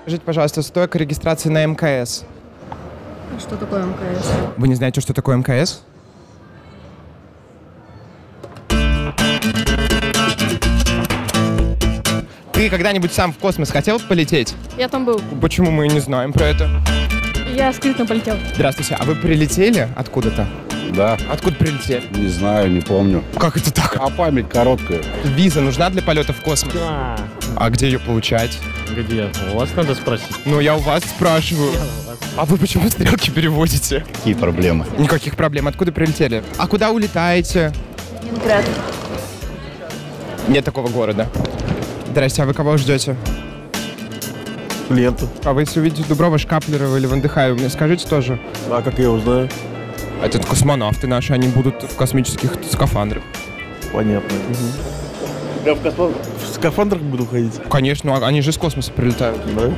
Скажите, пожалуйста, стойка регистрации на МКС. Что такое МКС? Вы не знаете, что такое МКС? Ты когда-нибудь сам в космос хотел полететь? Я там был. Почему мы не знаем про это? Я скрытно полетел. Здравствуйте, а вы прилетели откуда-то? Да. Откуда прилетели? Не знаю, не помню. Как это так? А память короткая. Виза нужна для полета в космос? Да. А где ее получать? Где? У вас надо спросить. Ну, я у вас спрашиваю. А вы почему стрелки переводите? Какие проблемы? Никаких проблем. Откуда прилетели? А куда улетаете? Ленинград. Нет такого города. Здрасте, а вы кого ждете? Клиента. А вы, если увидите Дуброва, Шкаплерова или Вандыхаева, мне скажите тоже? А как я его знаю? Это космонавты наши, они будут в космических скафандрах. Понятно. Я в скафандрах буду ходить? Конечно, они же из космоса прилетают. Да.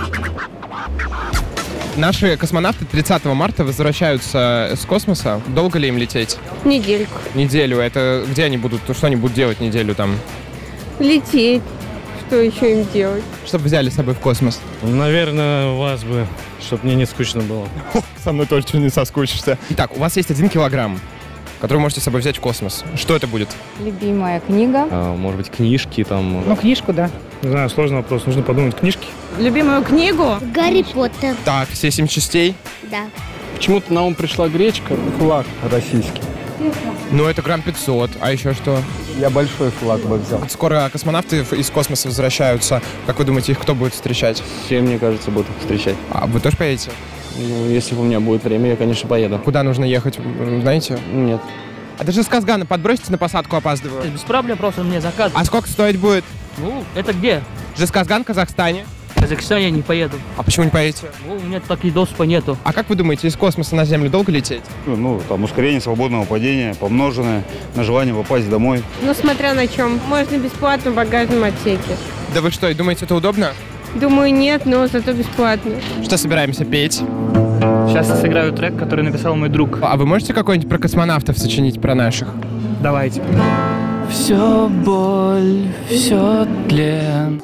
Наши космонавты 30 марта возвращаются с космоса. Долго ли им лететь? Недельку. Неделю. Это где они будут, что они будут делать неделю там? Лететь. Что еще им делать? Чтобы взяли с собой в космос. Наверное, вас бы, чтобы мне не скучно было. Со мной точно не соскучишься. Итак, у вас есть 1 килограмм, который вы можете с собой взять в космос. Что это будет? Любимая книга. Может быть, книжки там. Ну, книжку, да. Не знаю, сложный вопрос. Нужно подумать. Книжки? Любимую книгу? Гарри Поттер. Так, все 7 частей. Да. Почему-то на ум пришла гречка, флаг российский. Ну, это грамм 500. А еще что? Я большой флаг бы взял. Скоро космонавты из космоса возвращаются. Как вы думаете, их кто будет встречать? Все, мне кажется, будут встречать. А вы тоже поедете? Ну, если у меня будет время, я, конечно, поеду. Куда нужно ехать, знаете? Нет. А даже с Казгана подбросите, на посадку опаздываю. Без проблем, просто мне заказ. А сколько стоить будет? Ну, это где? Жесказган в Казахстане. В Казахстане я не поеду. А почему не поедете? Ну, у меня таких доступа нету. А как вы думаете, из космоса на Землю долго лететь? Ну, там ускорение свободного падения, помноженное на желание попасть домой. Ну, смотря на чем. Можно бесплатно в багажном отсеке. Да вы что, думаете, это удобно? Думаю, нет, но зато бесплатно. Что собираемся петь? Сейчас я сыграю трек, который написал мой друг. А вы можете какой-нибудь про космонавтов сочинить, про наших? Давайте. Все боль, все тлен.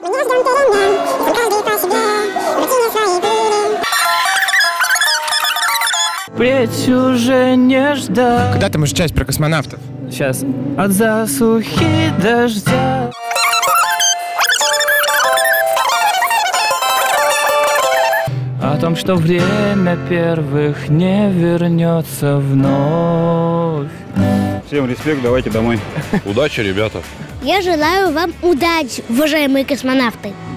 Впредь уже не ждать. Когда там уже часть про космонавтов? Сейчас. От засухи дождя. О том, что время первых не вернется вновь. Всем респект, давайте домой. Удачи, ребята. Я желаю вам удачи, уважаемые космонавты.